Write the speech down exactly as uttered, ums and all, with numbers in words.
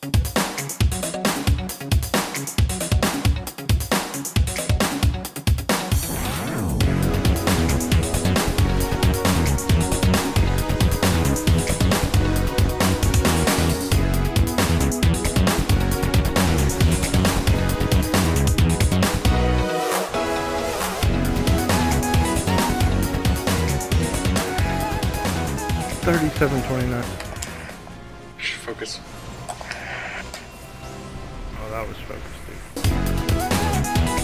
thirty-seven twenty-nine. Focus. Oh, that was focused, dude.